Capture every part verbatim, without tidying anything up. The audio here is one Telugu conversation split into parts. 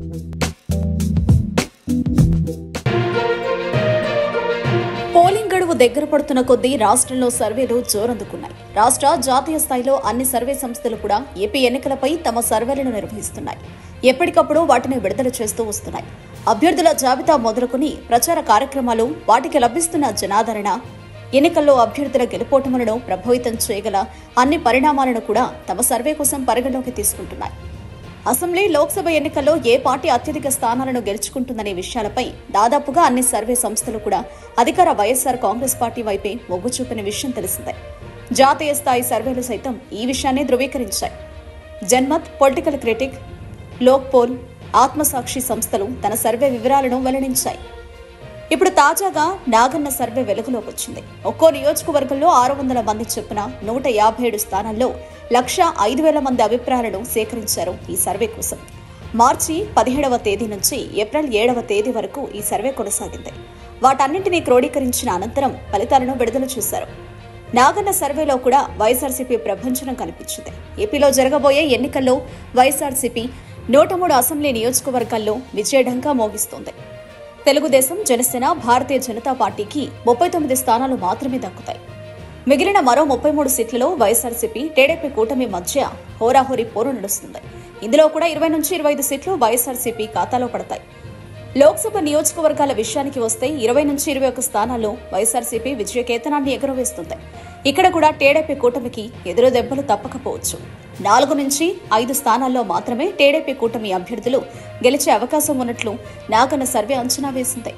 పోలింగ్ గడువు దగ్గర పడుతున్న కొద్దీ రాష్ట్రంలో సర్వేలు జోరందుకున్నాయి. రాష్ట్ర జాతీయ స్థాయిలో అన్ని సర్వే సంస్థలు కూడా ఏపీ ఎన్నికలపై తమ సర్వేలను నిర్వహిస్తున్నాయి. ఎప్పటికప్పుడు వాటిని విడుదల చేస్తూ వస్తున్నాయి. అభ్యర్థుల జాబితా మొదలుకొని ప్రచార కార్యక్రమాలు, వాటికి లభిస్తున్న జనాదరణ, ఎన్నికల్లో అభ్యర్థుల గెలుపోటములను ప్రభావితం చేయగల అన్ని పరిణామాలను కూడా తమ సర్వే కోసం పరిగణలోకి తీసుకుంటున్నాయి. అసెంబ్లీ, లోక్సభ ఎన్నికల్లో ఏ పార్టీ అత్యధిక స్థానాలను గెలుచుకుంటుందనే విషయాలపై దాదాపుగా అన్ని సర్వే సంస్థలు కూడా అధికార వైఎస్ఆర్ కాంగ్రెస్ పార్టీ వైపే మొగ్గు చూపిన విషయం తెలిసిందే. జాతీయ స్థాయి సర్వేలు సైతం ఈ విషయాన్ని ధృవీకరించాయి. Janmat, Political Critic, Lok Poll, Aatmasakshi సంస్థలు తన సర్వే వివరాలను వెల్లడించాయి. ఇప్పుడు తాజాగా నాగన్న సర్వే వెలుగులోకి వచ్చింది. ఒక్కో నియోజకవర్గంలో ఆరు వందల మంది చొప్పున నూట యాభై ఏడు స్థానాల్లో లక్ష ఐదు వేల మంది అభిప్రాయాలను సేకరించారు ఈ సర్వే కోసం. మార్చి పదిహేడవ తేదీ నుంచి ఏప్రిల్ ఏడవ తేదీ వరకు ఈ సర్వే కొనసాగింది. వాటన్నింటినీ క్రోడీకరించిన అనంతరం ఫలితాలను విడుదల చేశారు. నాగన్న సర్వేలో కూడా వైఎస్ఆర్సీపీ ప్రభంజనం కనిపించింది. ఏపీలో జరగబోయే ఎన్నికల్లో వైఎస్ఆర్సీపీ నూట మూడు అసెంబ్లీ నియోజకవర్గాల్లో విజయఢంకా మోగిస్తోంది. తెలుగుదేశం, జనసేన, భారతీయ జనతా పార్టీకి ముప్పై తొమ్మిది స్థానాలు మాత్రమే దక్కుతాయి. మిగిలిన మరో ముప్పై మూడు సీట్లలో వైఎస్ఆర్సీపీ, టీడీపీ కూటమి మధ్య హోరాహోరీ పోరు నడుస్తుంది. ఇందులో కూడా ఇరవై నుంచి ఇరవై ఐదు సీట్లు వైఎస్ఆర్సీపీ ఖాతాలో పడతాయి. లోక్సభ నియోజకవర్గాల విషయానికి వస్తే ఇరవై నుంచి ఇరవై ఒక్క స్థానాల్లో వైఎస్ఆర్సీపీ విజయకేతనాన్ని ఎగురవేస్తుంది. ఇక్కడ కూడా టీడీపీ కూటమికి ఎదురు దెబ్బలు తప్పకపోవచ్చు. నాలుగు నుంచి ఐదు స్థానాల్లో మాత్రమే టీడీపీ కూటమి అభ్యర్థులు గెలిచే అవకాశం ఉన్నట్లు నాగన్న సర్వే అంచనా వేసింది.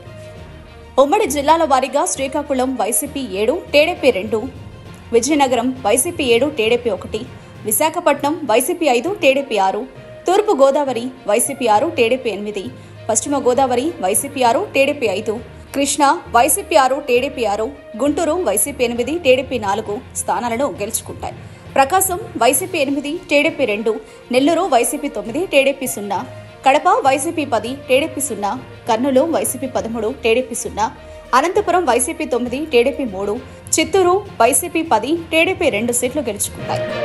ఉమ్మడి జిల్లాల వారీగా శ్రీకాకుళం వైసీపీ ఏడు, టీడీపీ రెండు, విజయనగరం వైసీపీ ఏడు, టీడీపీ ఒకటి, విశాఖపట్నం వైసీపీ ఐదు, టీడీపీ ఆరు, తూర్పు గోదావరి వైసీపీ ఆరు, టీడీపీ ఎనిమిది, పశ్చిమ గోదావరి వైసీపీ ఆరు, టీడీపీ ఐదు, కృష్ణా వైసీపీ ఆరు, టీడీపీ ఆరు, గుంటూరు వైసీపీ ఎనిమిది, టీడీపీ నాలుగు స్థానాలను గెలుచుకుంటాయి. ప్రకాశం వైసీపీ ఎనిమిది, టీడీపీ రెండు, నెల్లూరు వైసీపీ తొమ్మిది, టీడీపీ సున్నా, కడప వైసీపీ పది, టీడీపీ సున్నా, కర్నూలు వైసీపీ పదమూడు, టీడీపీ సున్నా, అనంతపురం వైసీపీ తొమ్మిది, టీడీపీ మూడు, చిత్తూరు వైసీపీ పది, టీడీపీ రెండు సీట్లు గెలుచుకుంటాయి.